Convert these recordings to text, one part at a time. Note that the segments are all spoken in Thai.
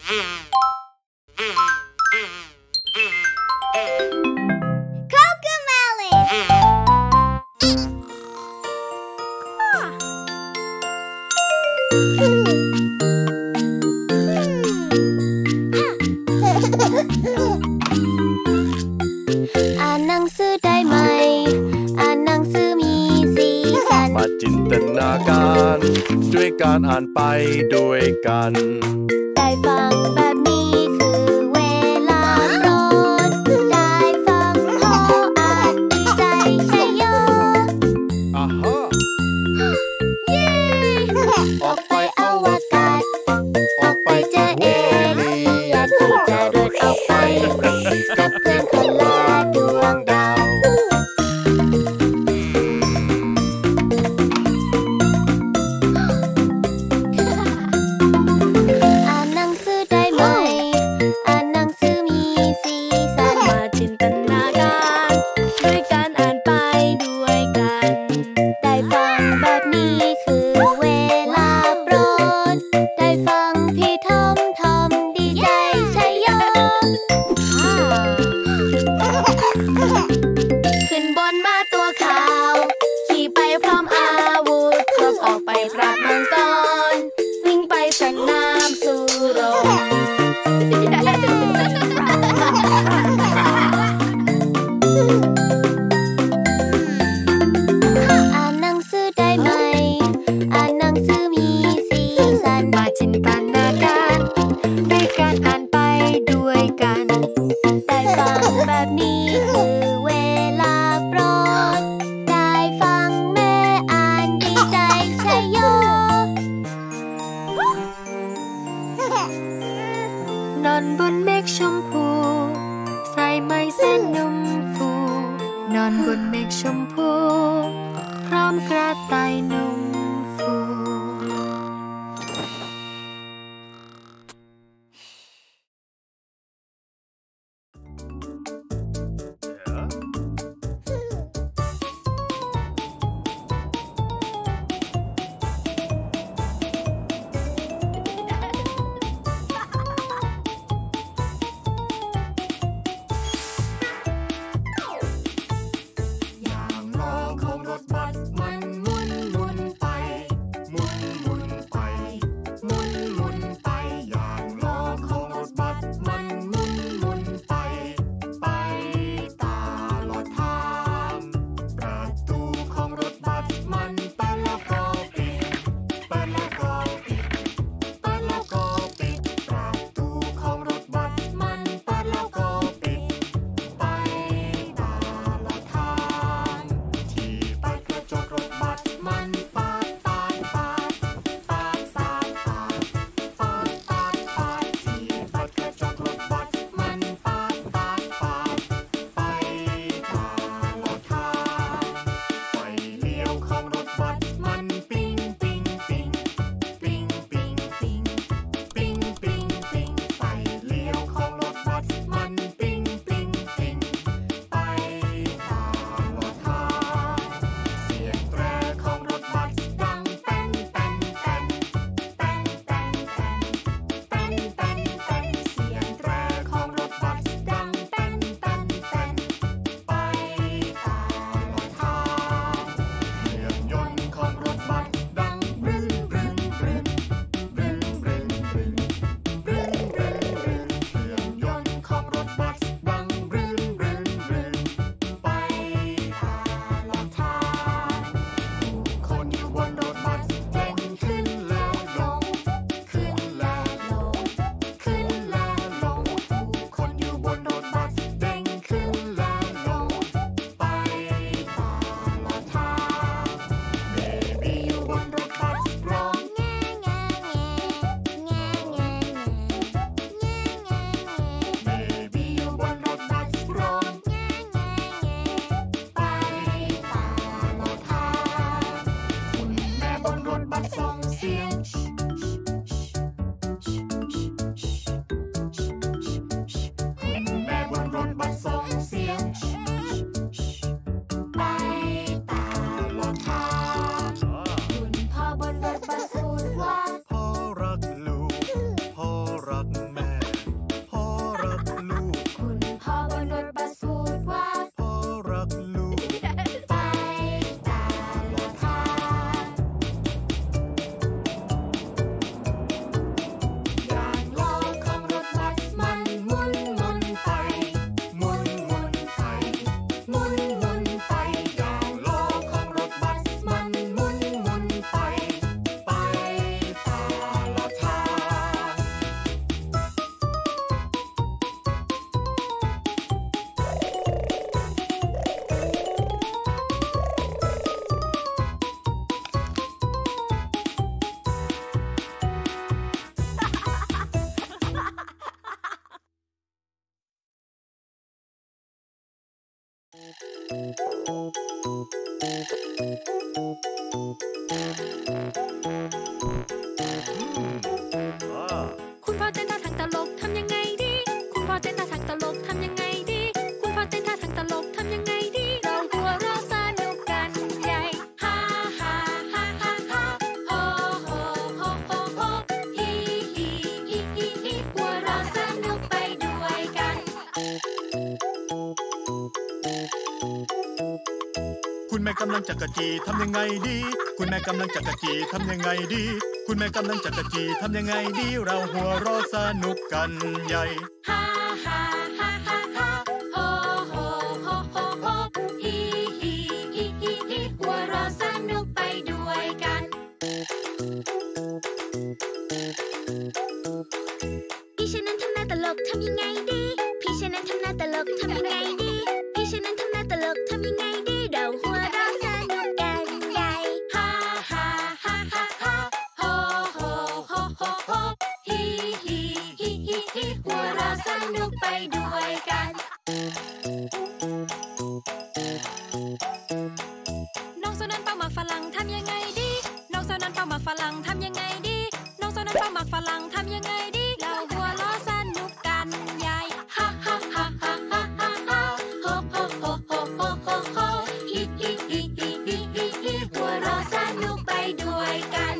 อ่านหนังสือได้ไหมอ่านหนังสือมีสีสันมาจินตนาการด้วยการอ่านไปด้วยกันได้ฟังแบบนี้คือเวลาโปรดได้ฟังพออ่านดีใจชัยโยอ่าฮะเย้ออกไปอวกาศออกไปเจอเอเลี่ยนที่จะเดินออกไปกับเพื่อนคนละดวงดาวอ่านหนังสือได้ไหมอ่านหนังสือมีสีสันมาจินตนาการด้วยการอ่านไปด้วยกันได้ฟังแบบนี้คือเวลาโปรดได้ฟังพี่ทอมดีใจชัยโยขึ้นบนม้าตัวขาวขี่ไปพร้อมอาวุธครบออกไปปราบมังกรวิ่งไปสนามสู้รบอ่านหนังสือได้ไหมอ่านหนังสือมีสีสันมาจินตนาการด้วยการอ่านไปด้วยกันได้ฟังแบบนี้คือเวลาโปรดได้ฟังแม่อ่านดีใจชัยโยนอนบนเมฆชมพูใส่ไม้เส้นนุ่มฟูนอนบนเมฆชมพูพร้อมกระต่ายนุ่มฟู อย่างล้อของรถบัสมันหมุนลกทำยังไงดีคุณพ่อเต้นท่าทางตลกทำยังไงดีคุณพ่อเต้นท่าทางตลกทำยังไงดีเราหัวเราะสนุกกันใหญ่ฮ่าฮ่าฮ่าฮ่าฮ่าโฮโฮโฮโฮโฮฮิฮิฮิฮิฮิหัวเราะสนุกไปด้วยกันคุณแม่กำลังจักรจีทำยังไงดีคุณแม่กำลังจักรจีทำยังไงดีคุณแม่กำลังจักรจีทำยังไงดีเราหัวเราะสนุกกันใหญ่ฮ่าฮ่าฮ่าฮ่าฮ่าโฮโฮโฮโฮโฮฮิฮิฮิฮิฮิหัวเราะสนุกไปด้วยกันพี่ฉันนั้นทำหน้าตลกทำยังไงดีพี่ฉันนั้นทำหน้าตลกทำยังไงดีพี่ฉันนั้นทำหน้าตลกทำยังไงดีเราหัวเราะสนุกกันใหญ่ฮ่าฮ่าฮ่าฮ่าฮ่าโฮโฮโฮโฮโฮฮิฮิฮิฮิฮิหัวเราะสนุกไปด้วยกันน้องโซนันเป่าหมากฝรั่งทำยังไงดีน้องโซนันเป่าหมากฝรั่งทำยังไงดีน้องโซนันเป่าหมากฝรั่งทำยังไงดีเราหัวเราะสนุกกันใหญ่ฮ่าฮ่าฮ่าฮ่าฮ่าฮ่าฮ่าโฮโฮโฮโฮโฮโฮโฮฮิฮิฮิฮิฮิฮิฮิหัวเราะสนุกไปด้วยกัน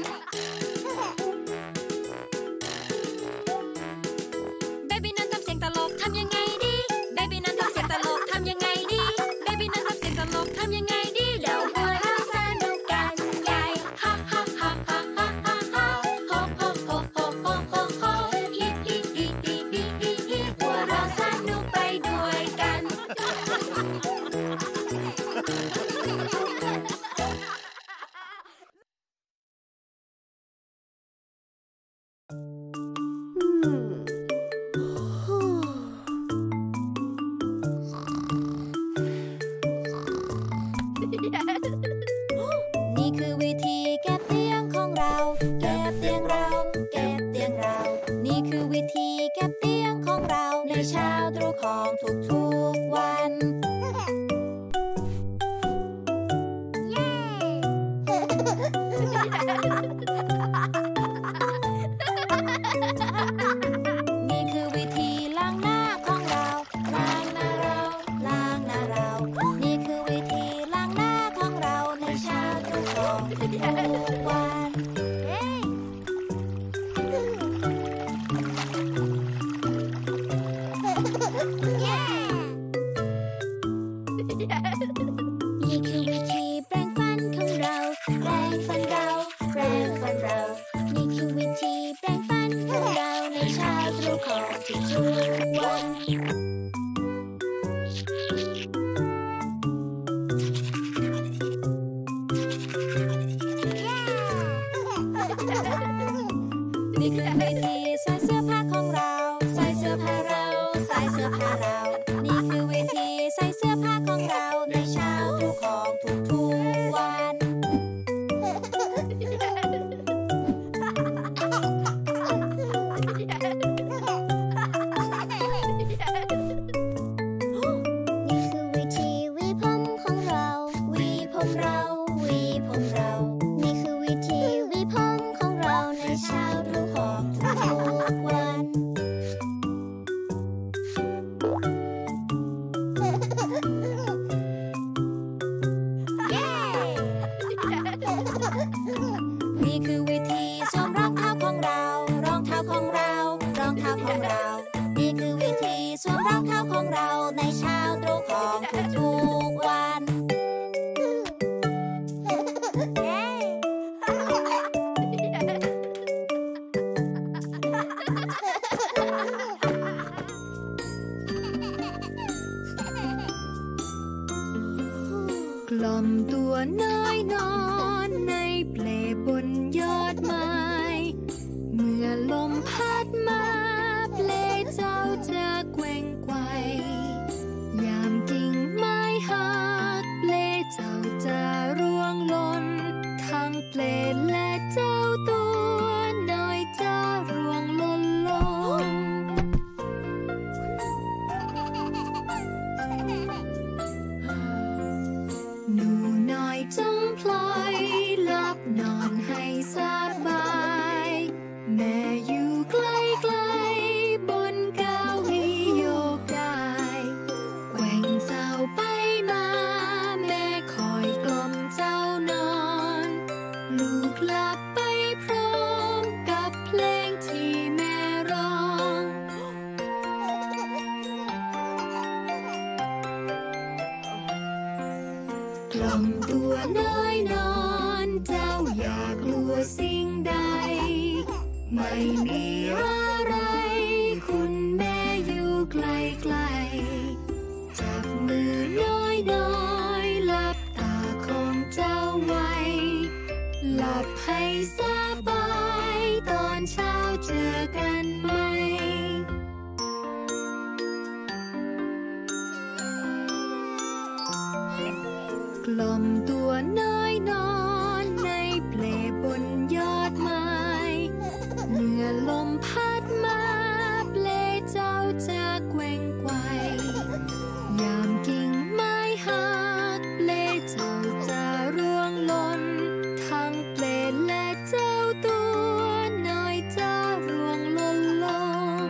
เบบี้นั้นทำเสียงตลกทำยังไงดีเบบี้นั้นทำเสียงตลกทำยังไงดีเบบี้นั้นทำเสียงตลกทำยังไงดีเราหัวเราะสนุกกันใหญ่ฮ่าฮ่าฮ่าฮ่าฮ่าฮ่าฮ่าโฮโฮโฮโฮโฮโฮโฮฮิฮิฮิฮิฮิฮิฮิหัวเราะสนุกไปด้วยกันนี่คือวิธีเก็บเตียงของเราเก็บเตียงเราเก็บเตียงเรานี่คือวิธีเก็บเตียงของเราในเช้าตรู่ของทุกๆวันเย้นี่คือวิธีล้างหน้าของเราล้างหน้าเราล้างหน้าเรานี่คือวิธีล้างหน้าของเราในเช้าตรู่ของทุกวันนี่คือวิธีแปรงฟันของเราแปรงฟันเราแปรงฟันเรานี่คือวิธีแปรงฟันของเราในเช้าตรู่ของทุกๆวันนี่คือวิธีใส่เสื้อผ้าของเราใส่เสื้อผ้าเราใส่เสื้อผ้าเรานี่คือวิธีใส่เสื้อผ้าของเราในเช้าตรู่ของทุกๆวันนี่คือวิธีหวีผมของเราหวีผมเราหวีผมเรานี่คือวิธีหวีผมของเราในเช้าตรู่ของทุกๆวันนี่คือวิธีสวมรองเท้าของเรารองเท้าของเรารองเท้าของเรานี่คือวิธีสวมรองเท้าของเราในเช้าตรู่ของทุกๆวันล่อมตัวน้อยนอนในเปลบนยอดไม้เมื่อลมพัดมาเปลเจ้าจะแกว่งไกวยามกิ่งไม้หักเปลเจ้าจะร่วงหล่นทั้งเปลและเจ้าตัวน้อยจะร่วงหล่นลงหนูน้อยจงพล่อมตัวน้อยนอนเจ้าอย่ากลัวสิ่งใดไม่มีอะไรคุณแม่อยู่ใกล้ๆจับมือน้อยหลับตาของเจ้าไว้หลับให้สบายตอนเช้าเจอกันไหมกล่อมตัวน้อยนอนในเปลบนยอดไม้เมื่อลมพัดมาเปลเจ้าจะแกว่งไกวยามกิ่งไม้หักเปลเจ้าจะร่วงหล่นทั้งเปลและเจ้าตัวน้อยจะร่วงหล่นลง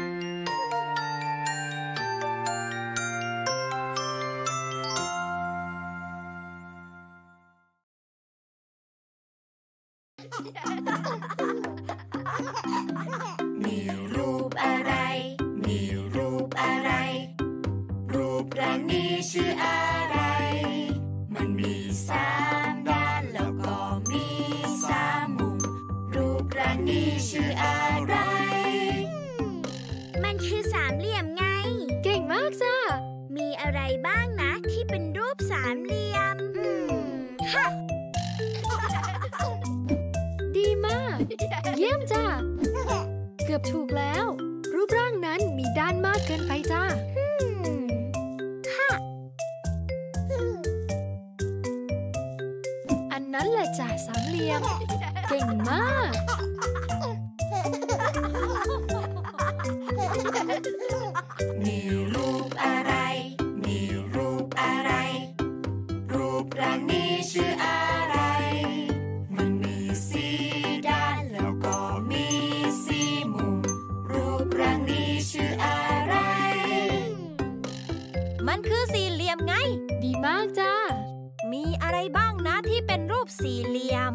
มีรูปอะไรมีรูปอะไรรูปร่างนี้ชื่ออะไรมันมี3 ด้านแล้วก็มี3 มุมรูปร่างนี้ชื่ออะไรมันคือ3 เหลี่ยมไงเก่งมากจ้ามีอะไรบ้างนะที่เป็นรูป3 เหลี่ยมฮะดีมากเยี่ยมจ้าเกือบถูกแล้วรูปร่างนั้นมีด้านมากเกินไปจ้าค่ะอันนั้นแหละจ้า3 เหลี่ยมเก่งมากมีรูปอะไรมีรูปอะไรรูปร่างนี้ชื่ออะไรมันมี4 ด้านแล้วก็มี4 มุมรูปร่างนี้ชื่ออะไรมันคือ4 เหลี่ยมไงดีมากจ้ามีอะไรบ้างนะที่เป็นรูป4 เหลี่ยม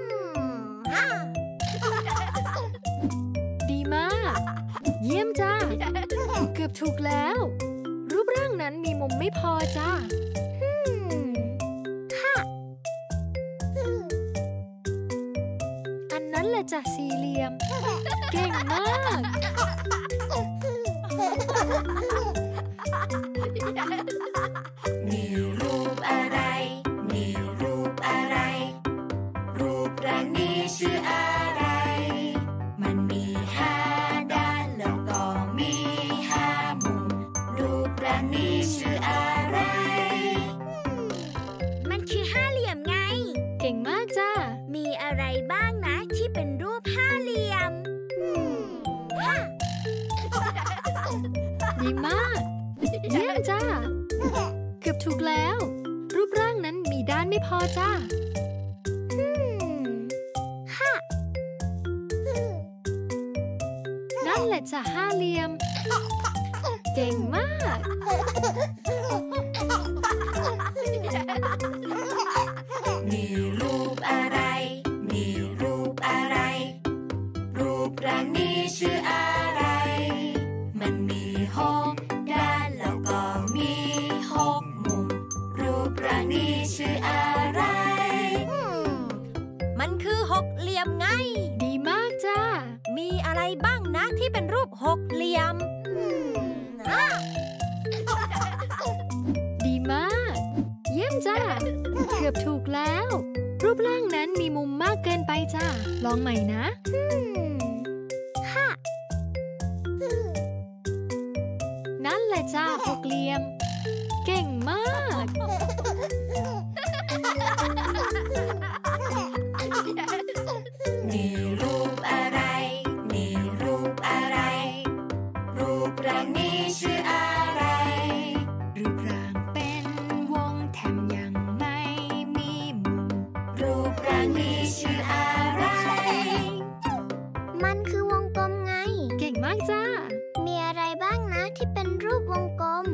ดีมากเยี่ยมจ้าเกือบถูกแล้วรูปร่างนั้นมีมุมไม่พอจ้าค่ะอันนั้นแหละจ้ะ4 เหลี่ยมเก่งมากมีรูปอะไรมีรูปอะไรรูปร่างนี้ชื่ออะไรมันมี5 ด้านแล้วก็มี5 มุมรูปร่างนี้ชื่ออะไรมันคือ5 เหลี่ยมไงเก่งมากจ้ามีอะไรบ้างนะที่เป็นรูป5 เหลี่ยมดีมากเยี่ยมจ้าเกือบถูกแล้วรูปร่างนั้นมีด้านไม่พอจ้านั่นแหละจ้ะ5 เหลี่ยมเก่งมากมีรูปอะไรมีรูปอะไรรูปร่างนี้ชื่ออะไรมันมี6 ด้านแล้วก็มี6 มุมรูปร่างนี้ชื่ออะไรมันคือ6 เหลี่ยมไงดีมากจ้ามีอะไรบ้างนะที่เป็นรูป6 เหลี่ยมดีมากเยี่ยมจ้าเกือบถูกแล้วรูปร่างนั้นมีมุมมากเกินไปจ้าลองใหม่นะค่ะนั่นแหละจ้า6 เหลี่ยมเก่งมากมีรูปอะไรมีรูปอะไรรูปร่างนี้ชื่ออะไรรูปร่างเป็นวงแถมยังไม่มีมุมรูปร่างนี้ชื่ออะไรมันคือวงกลมไงเก่งมากจ้ามีอะไรบ้างนะที่เป็นรูปวงกลม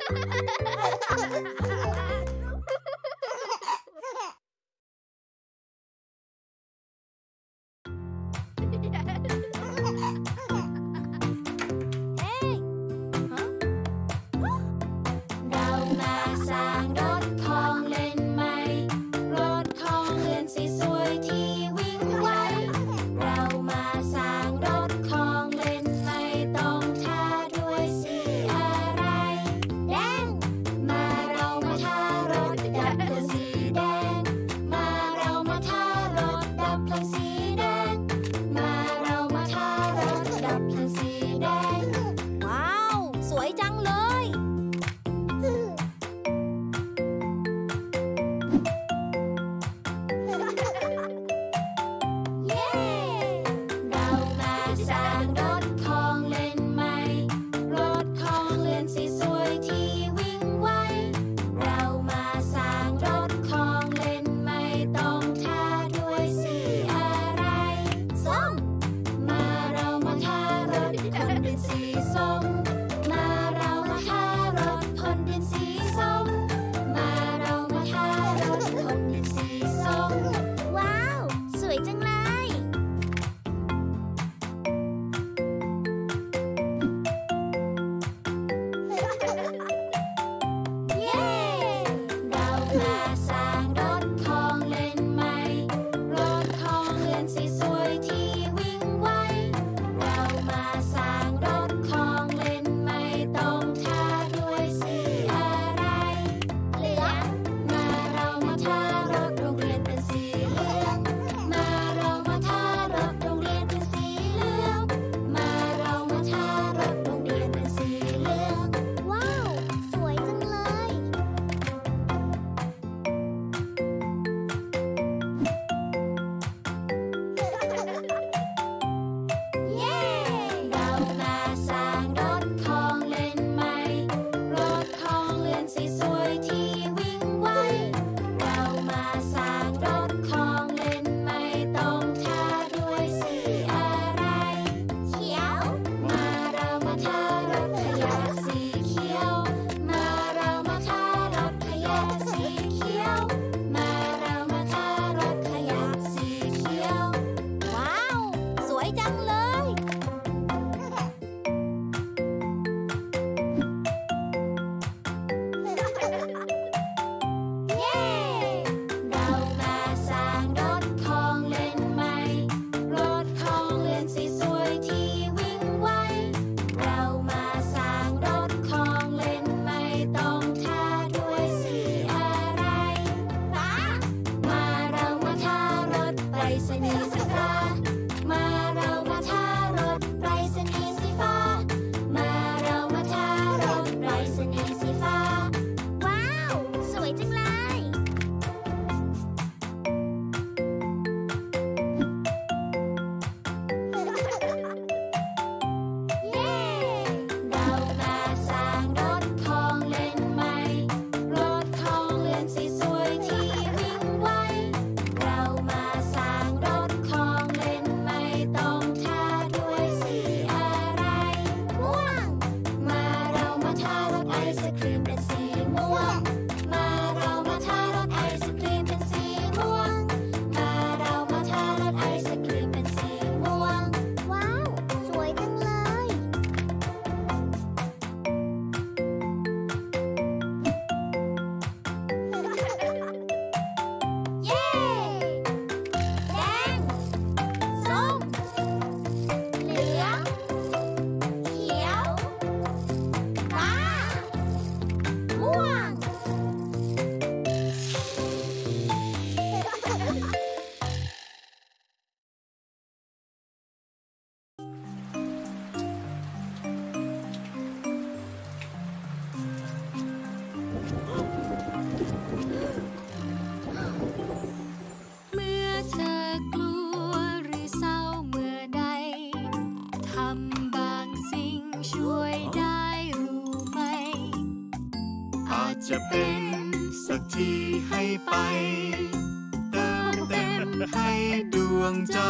จะเป็นสักทีให้ไปเติมเต็มให้ดวงใจ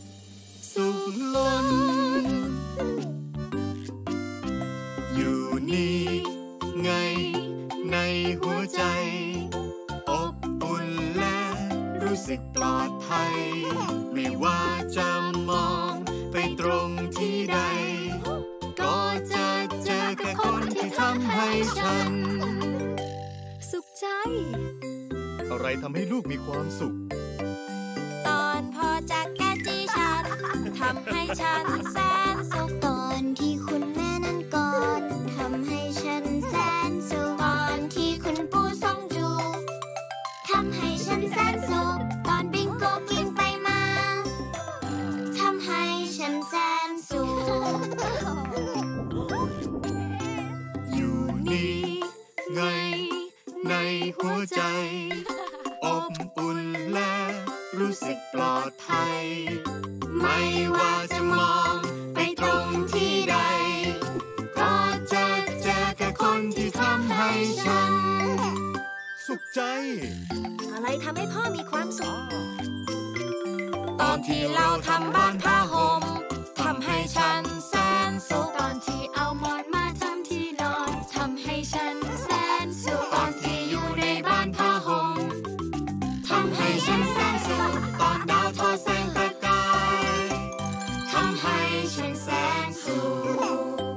สุขล้นอยู่นี่ไงในหัวใจอบอุ่นและรู้สึกปลอดภัยไม่ว่าจะมองไปตรงที่ใดก็จะเจอแค่คนที่ทำให้ฉันสุขใจอะไรทำให้ลูกมีความสุขตอนพ่อจักแกจีฉันทำให้ฉันแสนสุขตอนที่คุณแม่นั่งกอดทำให้ฉันแสนสุขตอนที่คุณปู่ส่งจูบทำให้ฉันแสนสุขตอนบิงโกกิ้งไปมาทำให้ฉันแสนสุขอยู่นี่ไงในหัวใจอบอุ่นและรู้สึกปลอดภัยไม่ว่าจะมองไปตรงที่ใดก็จะเจอแค่คนที่ทำให้ฉันสุขใจอะไรทำให้พ่อมีความสุขตอนที่เราทำบ้านผ้าห่มทำให้ฉันแสนสุขตอนที่เอาหมอนมาทำที่นอนทำให้ฉันแสนสุขตอนที่อยู่ในบ้านผ้าห่มทำให้ฉันแสนสุขตอนดาวทอแสงประกายทำให้ฉันแสนสุข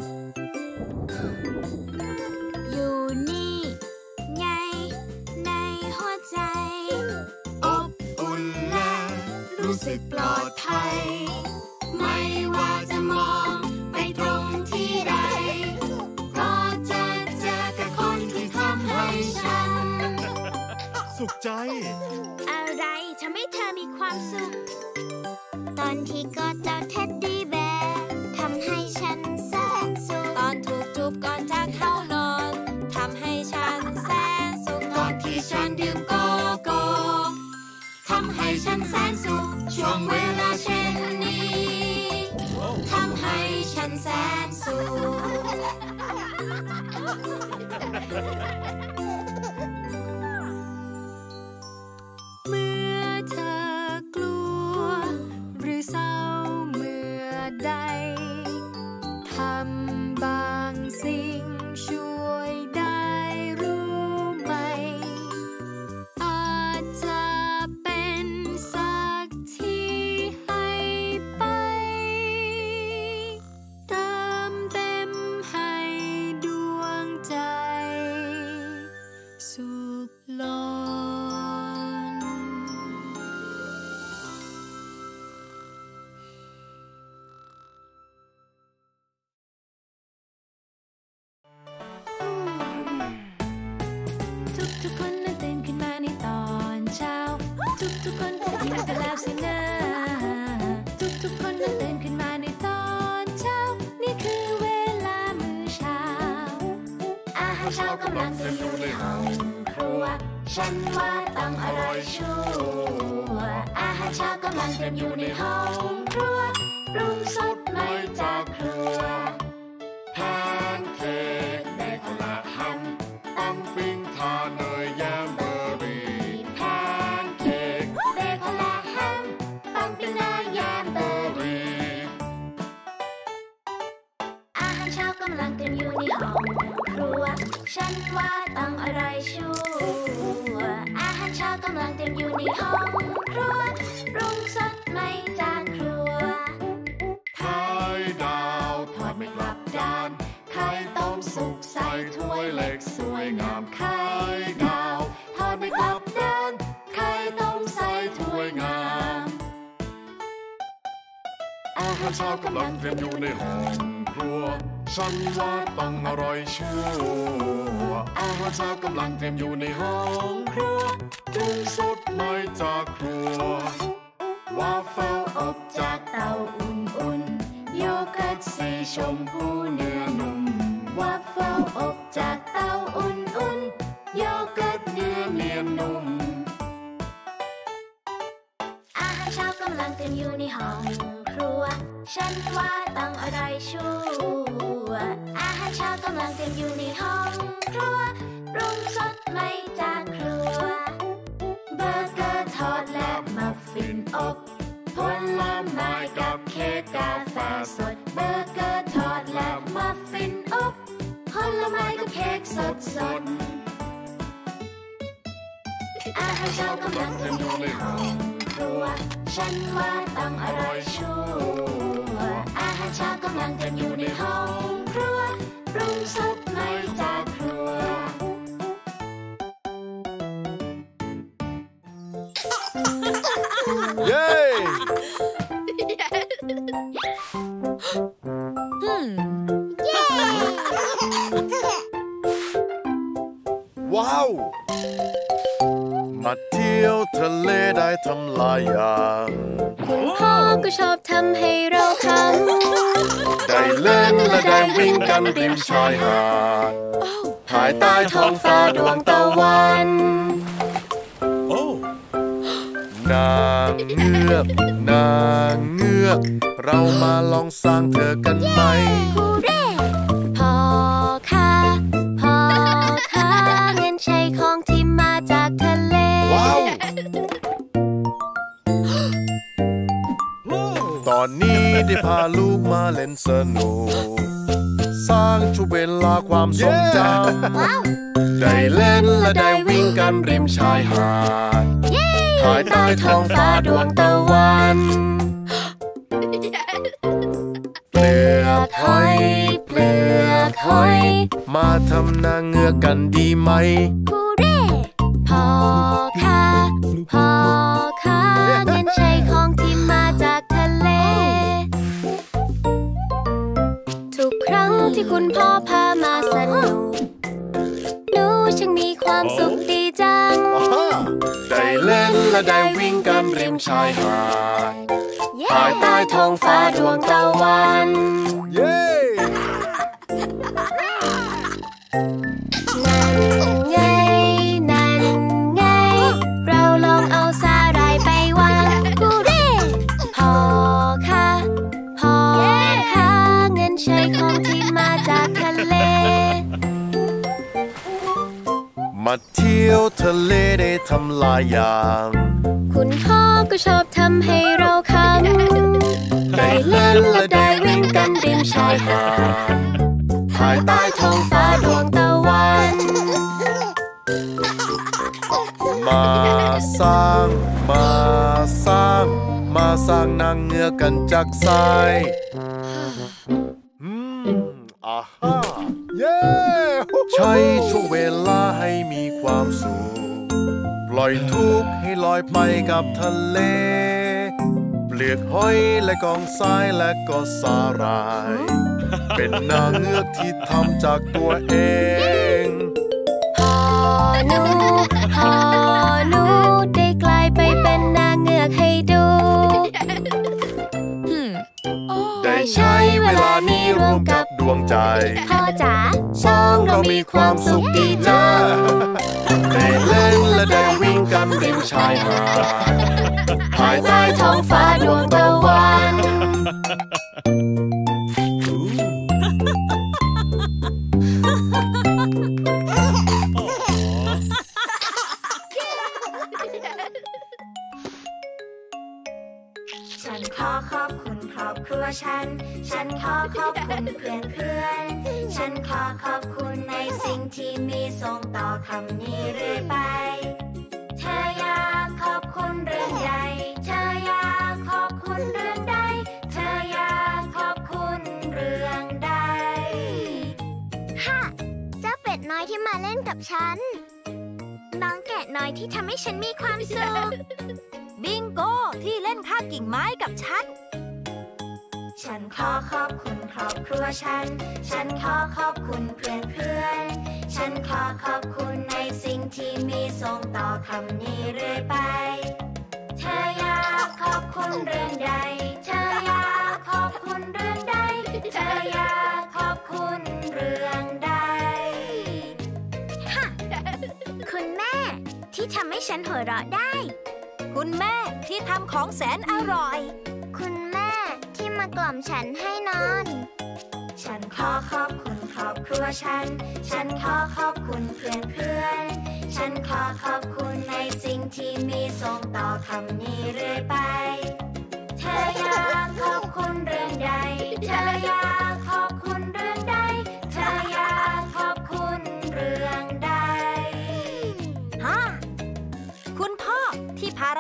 อยู่นี่ไงในหัวใจอบอุ่นและรู้สึกปลอดภัยไม่ว่าจะมองไปตรงที่ใดก็จะเจอแค่คนที่ทำให้ฉันสุขใจอะไรทำให้เธอมีความสุขตอนที่กอดเจ้าเท็ดดี้แบร์ทำให้ฉันแสนสุขตอนถูกจูบก่อนจะเข้านอนทำให้ฉันแสนสุขตอนที่ฉันดื่มโกโก้ทำให้ฉันแสนสุขช่วงเวลาเช่นนี้ทำให้ฉันแสนสุขเมื่อเธอกลัวหรือเศร้าเมื่อใดทำบางสิ่งช่วยได้รู้ไหมอาจจะเป็นสักที่ให้ไปเติมเต็มให้ดวงใจสุขล้นทุกคนนั้นตื่นขึ้นมาในตอนเช้าทุกคนตื่นกันแล้วสินะทุกคนนั้นตื่นขึ้นมาในตอนเช้านี่คือเวลามื้อเช้าอาหารเช้ากำลังจะอยู่ในห้องครัวฉันว่าต้องอร่อยชัวร์อาหารเช้ากำลังเตรียมอยู่ในห้องครัวปรุงสดไม่จากครัวแพนเค้กเบเกอร์และแฮมปังปิ้งทาเนยแยมเบอร์รี่แพนเค้กเบเกอร์และแฮมปังปิ้งเนยแยมเบอร์รี่อาหารเช้ากำลังเตรียมอยู่ในห้องครัวฉันว่าต้องอร่อยชัวร์อาหารเช้ากำลังเตรียมอยู่ในห้องครัวปรุงสดไม่จากครัวไข่ดาวทอดไม่กลับด้านไข่ต้มสุกใส่ถ้วยเล็กสวยงามไข่ดาวทอดไม่กลับด้านไข่ต้มใส่ถ้วยงามอาหารเช้ากำลังเตรียมอยู่ในห้องครัวฉันว่าต้องอร่อยชัวร์อาหารเช้ากำลังเตรียมอยู่ในห้องครัวปรุงสดไม่จากครัววาฟเฟิลอบจากเตาอุ่นๆโยเกิร์ตสีชมพูเนื้อนุ่มวาฟเฟิลอบจากเตาอุ่นๆโยเกิร์ตเนื้อเนียนนุ่มอาหารเช้ากำลังเตรียมอยู่ในห้องครัวฉันว่าต้องอร่อยชัวร์อาหารเช้ากำลังเตรียมอยู่ในห้องครัวปรุงสดไม่จากครัวเบอร์เกอร์ทอดและมัฟฟินอบผลไม้กับเค้กกาแฟสดเบอร์เกอร์ทอดและมัฟฟินอบผลสดสดอาหารเช้ากำลังทำอยู่ในห้องครัวฉันว่าต้องอร่อยชัวร์อาหารเช้ากำลังทำอยู่ในห้องครัวปรุงสุกไม่จากครัวเย้ว้าวมาเที่ยวทะเลได้ทำหลายอย่างคุณพ่อก็ชอบทำให้เราขำได้เล่นและได้วิ่งกันริมชายหาดภายใต้ท้องฟ้าดวงตะวันนางเงือกนางเงือกเรามาลองสร้างเธอกันไหมฮูเร่พ่อค่ะเงินใช้ของที่มาจากทะเลว้าวตอนนี้ได้พาลูกมาเล่นสนุกสร้างช่วงเวลาความทรงจำได้เล่นและได้วิ่งกันริมชายหาดภายใต้ท้องฟ้าดวงตะวันเปลือกหอยมาทำนางเงือกกันดีไหมฮูเร่พ่อค่ะเงินใช้ของที่มาจากทะเลทุกครั้งที่คุณพ่อพามาสนุกหนูช่างมีความสุขดีจังได้เล่นและได้วิ่งกันริมชายหาดภายใต้ท้องฟ้าดวงตะวันเย้นั่นไงเราลองเอาสาหร่ายไปวางฮูเร่พ่อค่ะเงินใช้ของที่มาจากทะเลมาเที่ยวทะเลได้ทำหลายอย่างคุณพ่อก็ชอบทำให้เราขำได้เล่นและได้วิ่งกันริมชายหาดภายใต้ท้องฟ้าดวงตะวันมาสร้างนางเงือกกันจากทรายอาฮ่าเย้ใช้ช่วงเวลาให้มีความสุขปล่อยทุกข์ให้ลอยไปกับทะเลเปลือกหอยและกองทรายและก็สาหร่ายเป็นนางเงือกที่ทำจากตัวเองพ่อหนูได้กลายไปเป็นนางเงือกให้ดูได้ใช้เวลานี้ร่วมกับดวงใจพ่อจ๋าสองเรามีความสุขดีจ้าได้เล่นและได้วิ่งกันริมชายหาดภายใต้ท้องฟ้าดวงตะวันฉันขอขอบคุณครอบครัวฉันขอขอบคุณเพื่อนฉันขอขอบคุณในสิ่งที่มีส่งต่อคำนี้เรื่อยไปเธออยากขอบคุณเรื่องใดเธออยากขอบคุณเรื่องใดเธออยากขอบคุณเรื่องใดฮ่าเจ้าเป็ดน้อยที่มาเล่นกับฉันน้องแกะน้อยที่ทำให้ฉันมีความสุขบิงโกที่เล่นข้ามกิ่งไม้กับฉันฉันขอขอบคุณครอบครัวฉันขอขอบคุณเพื่อนฉันขอขอบคุณในสิ่งที่มีส่งต่อคำนี้เรื่อยไปเธออยากขอบคุณเรื่องใดเธออยากขอบคุณเรื่องใดเธออยากขอบคุณเรื่องใดฮะคุณแม่ที่ทำให้ฉันหัวเราะได้คุณแม่ที่ทำของแสนอร่อยคุณแม่ที่มากล่อมฉันให้นอนฉันขอขอบคุณครอบครัวฉันขอขอบคุณเพื่อนฉันขอขอบคุณในสิ่งที่มีส่งต่อคำนี้เรื่อยไปเธออยากขอบคุณเรื่องใดเธออยากขอบคุณเรื่องใดเธออยากขอบคุณเรื่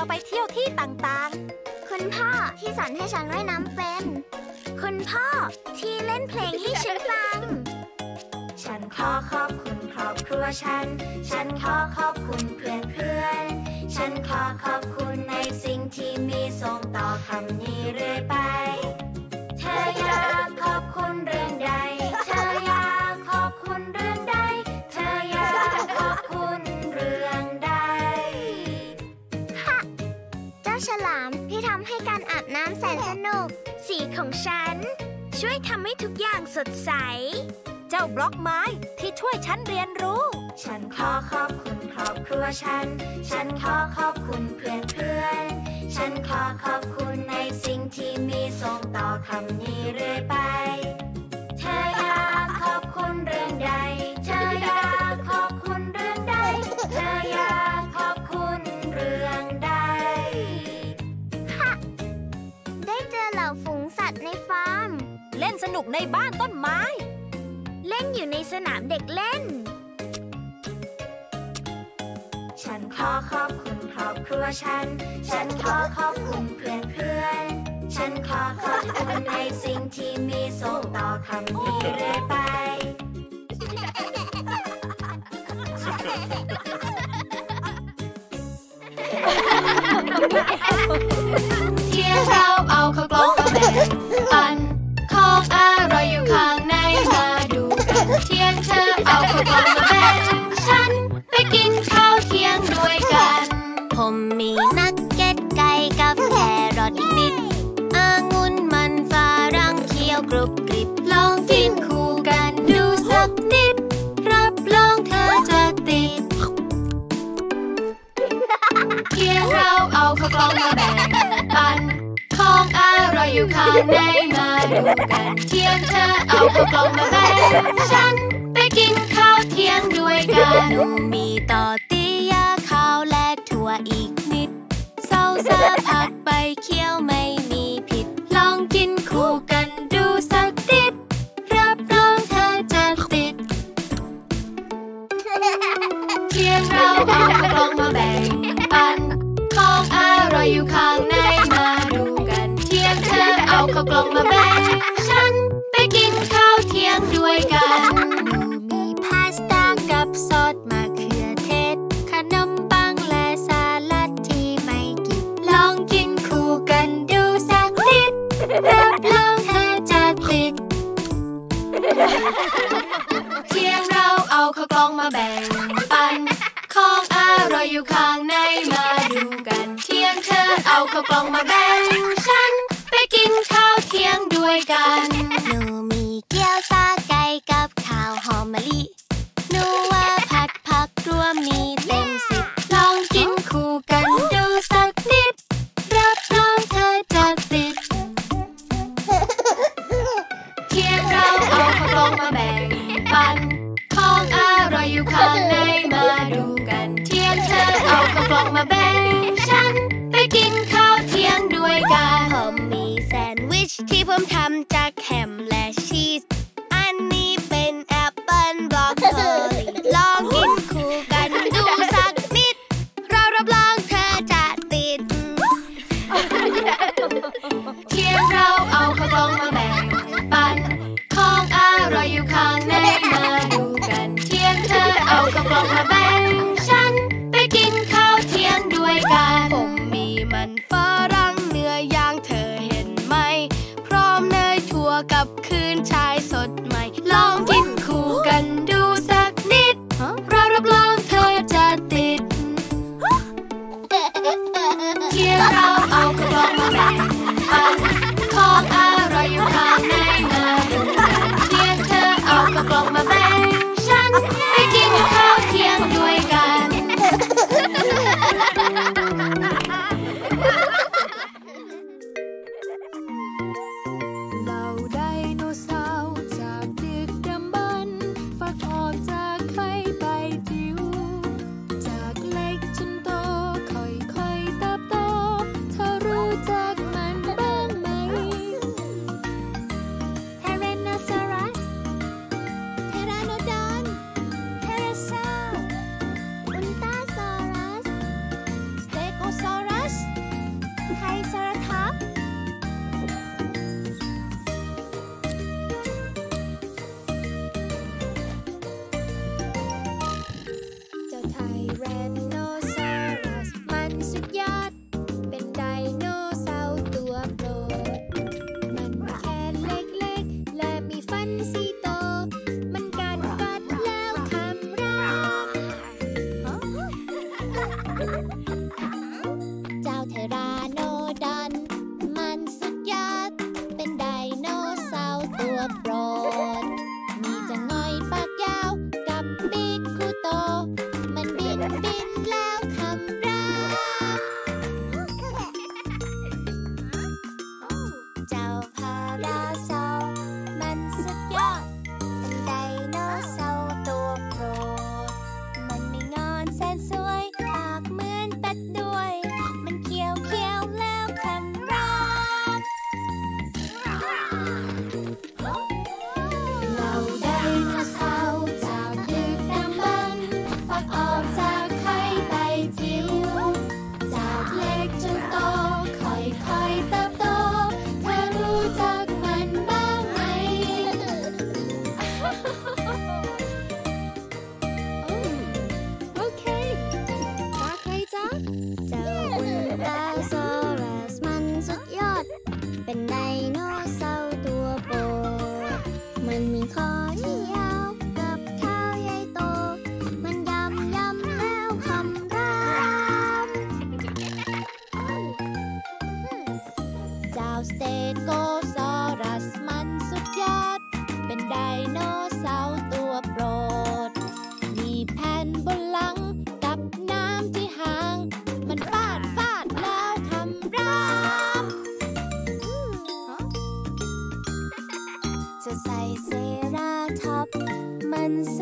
เราไปเที่ยวที่ต่างๆคุณพ่อที่สอนให้ฉันว่ายน้ำเป็นคุณพ่อที่เล่นเพลงให้ฉันฟังฉันขอขอบคุณครอบครัวฉันขอขอบคุณเพื่อนฉันขอขอบคุณในสิ่งที่มีส่งต่อคำนี้เรื่อยไปเธออยากขอบคุณเรื่องใดเธออยากขอบคุณเรื่องใดเธออยากขอบคุณเรื่องใดฮะเจ้าฉลามที่ทำให้การอาบน้ำแสนสนุกสีของฉันช่วยทำให้ทุกอย่างสดใสเจ้าบล็อกไม้ที่ช่วยฉันเรียนรู้ฉันขอขอบคุณครอบครัวฉันขอขอบคุณเพื่อนฉันขอขอบคุณในสิ่งที่มีส่งต่อคำนี้เรื่อยไปเธออยากขอบคุณเรื่องใดเธออยากขอบคุณเรื่องใดเธออยากขอบคุณเรื่องใดฮะได้เจอเหล่าฝูงสัตว์ในฟาร์มเล่นสนุกในบ้านต้นไม้เล่นอยู่ในสนามเด็กเล่นฉันขอขอบคุณครอบครัวฉันขอขอบคุณเพื่อนฉันขอขอบคุณในสิ่งที่มีส่งต่อคำนี้เรื่อยไปเที่ยวเราเอาข้าวกล้องมาแบ่งปันของอร่อยอยู่ข้างในมาดูกันเที่ยงเธอเอาข้าวกล้องมาแบ่งฉันไปกินข้าวเที่ยงด้วยกันผมมีนักเก็ตไก่กับแครอทนิดองุ่นมันฝรั่งเคี้ยวกรุบกริบลองกินคู่กันดูสักนิดรับรองเธอจะติดเที่ยงเราเอาข้าวกล้องมาแบ่งปันของอร่อยอยู่ข้างในมาดูกันเที่ยงเธอเอาข้าวกล้องมาแบ่งฉันไปกินข้าวเที่ยงด้วยกันหนูมีต่อตียาข้าวและถั่วอีกนิดเศร้าซาผักใบเขียวไม่มีผิดลองกินคู่กันดูสักนิดรับรองเธอจะติดเที่ยงเราเอาข้าวกล้องมาแบ่งปันของอร่อยอยู่ข้างในมาดูกันเที่ยงเธอเอาข้าวกล้องมาแบ่งฉันไปกินข้าวเที่ยงด้วยกันหนูมีพาสต้ากับซอสมะเขือเทศขนมปังและสลัดที่ไม่กินลองกินคู่กันดูสักนิดรับรองเธอจะติดเที่ยงเราเอาข้าวกล้องมาแบ่งปันของอร่อยอยู่ข้างในมาดูกันเที่ยงเธอเอาข้าวกล้องมาแบ่งฉันไปกินข้าวเที่ยงด้วยกันหนูมีเกี๊ยวซ่าไก่กับข้าวหอมมะลิหนูว่าผัดผักรวมมีเต็ม10 ลองกินคู่กันดูสักนิดรับรองเธอจะติดเที่ยงเราเอาข้าวกล้องมาแบ่งปันของอร่อยอยู่ข้างในมาดูกันเที่ยงเธอเอาข้าวกล้องมาแบ่งฉันไปกินข้าวเที่ยงด้วยกันผมมีแซนด์วิชที่ผมทำจากแฮมและชีสอันนี้เป็นแอปเปิ้ลบรอกโคลีลองกินคู่กันดูสักนิดเรารับรองเธอจะติดเที่ยงเราเอาข้าวกล้องมาแบ่งปันของอร่อยอยู่ข้างในมาดูกันเที่ยงเธอเอาข้าวกล้องมาแบ่งฉันไปกินข้าวเที่ยงด้วยกันผมมีมันฝรั่งเนื้อย่างเธอเห็นไหมพร้อมเนย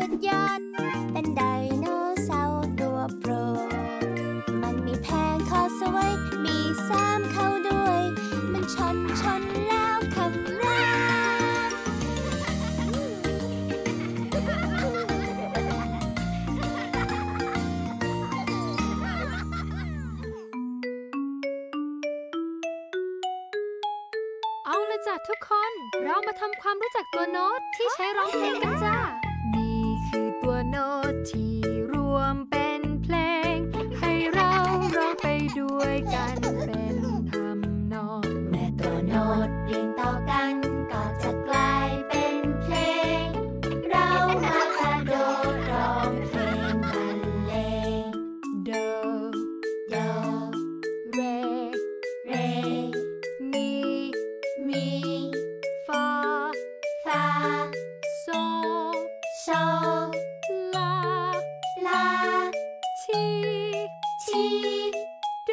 สุดยอดเป็นไดโนเสาร์ตัวโปรดมันมีแผงคอสวยมี3 เขาด้วยมันชนแล้วคำรามเอาละจ้ะทุกคนเรามาทำความรู้จักตัวโน้ตที่ใช้ร้องเพลงกันจ้านี่คือตัวโน้ตที่รวมเป็นเพลงให้เราร้องไปด้วยกันเป็นทำนองเมื่อตัวโน้ตเรียงต่อกันก็จะกลายเป็นเพลงเรามากระโดดร้องเพลงบรรเลงโดเรมีฟาโซลาทีโด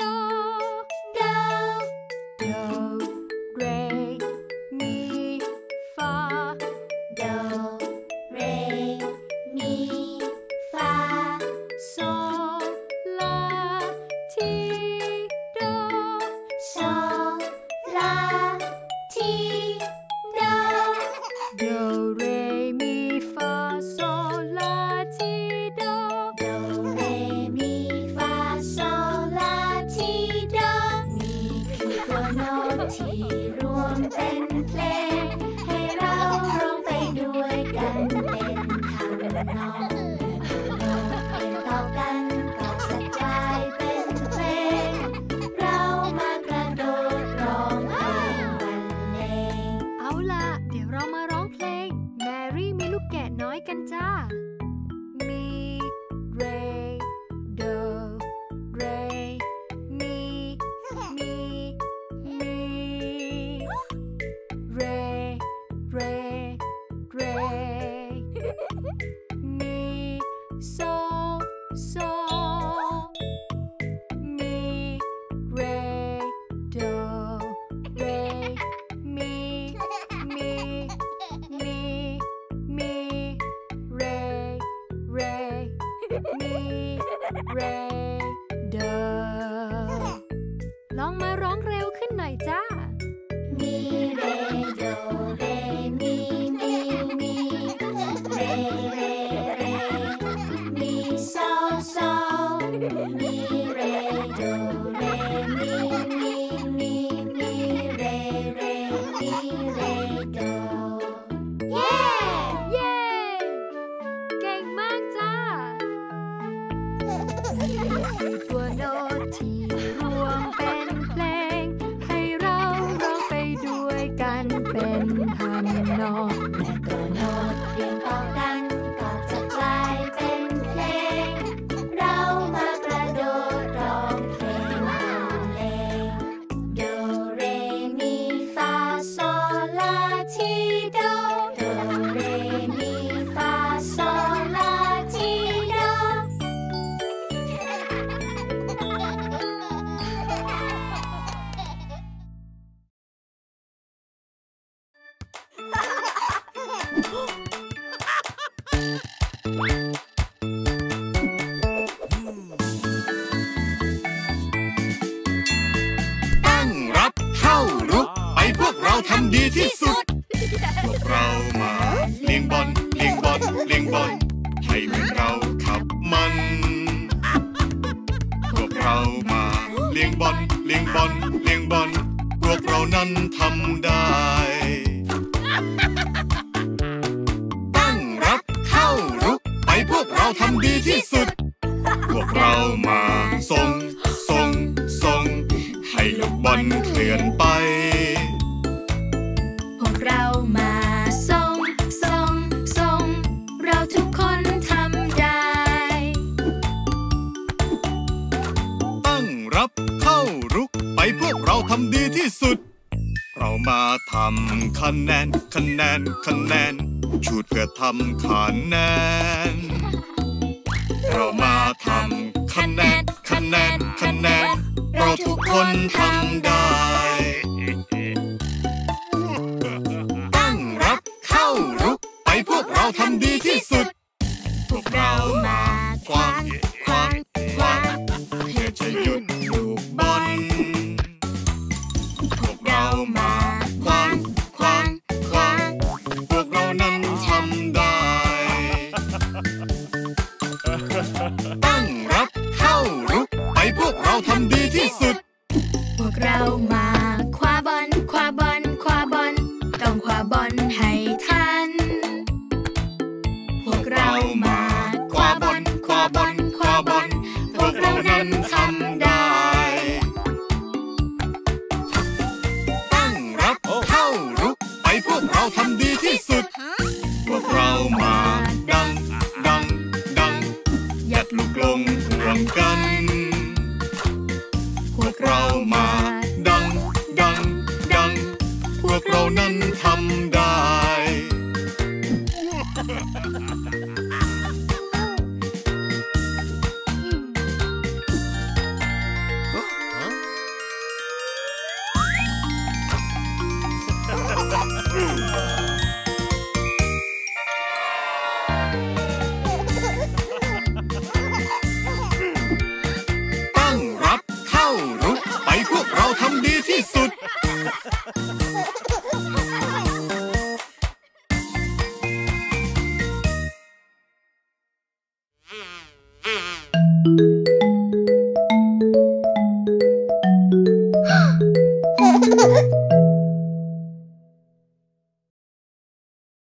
เรมีฟาโดเรมีฟาโซลาทีโดโซลาทีโดเรมีฟาโซลาทีโดโดเรมีฟาโซลาทีโดนี่คือตัวโน้ตที่รวมเป็นเพลงให้เราร้องไปด้วยกันเป็นทำนองเมื่อตัวโน้ตเรียงต่อกันก็จะกลายเป็นเพลงเรามากระโดดร้องเพลงบรรเลงเอาล่ะเดี๋ยวเรามาร้องเพลงแมรี่มีลูกแกะน้อยกันจ้ามีเรโดเรมีเรมีโซมีเรโดเรมีเรโดลองมาร้องเร็วขึ้นหน่อยจ้ามีเรโดเรมีเรมีโซมีเรโดเรมีเรโดเย้เก่งมากจ้านี่คือตัวโน้ตที่รวมเป็นเพลงให้เราร้องไปด้วยกันเป็นทำนองเมื่อตัวโน้ตเรียงต่อกันก็จะกลายเป็นเพลงเรามากระโดดร้องเพลงบรรเลงโดเรมีฟาโซลาทีโดเรมีฟาโซลาทีโดตั้งรับเข้ารุกไปพวกเราทำดีที่สุดพวกเรามาเลี้ยงบอลให้เหมือนเราขับมันพวกเรามาเลี้ยงบอลพวกเรานั้นทำได้ตั้งรับเข้ารุกไปพวกเราทำดีที่สุดพวกเรามาส่งให้ลูกบอลเคลื่อนไปพวกเรามาส่งเราทุกคนทำได้ตั้งรับเข้ารุกไปพวกเราทำดีที่สุดเรามาทำคะแนนชูดเพื่อทำคะแนนเรามาทำคะแนนเราทุกคนทำได้ตั้งรับเข้ารุกไปพวกเราทำดีที่สุดบอลพวกเรานั้นทำได้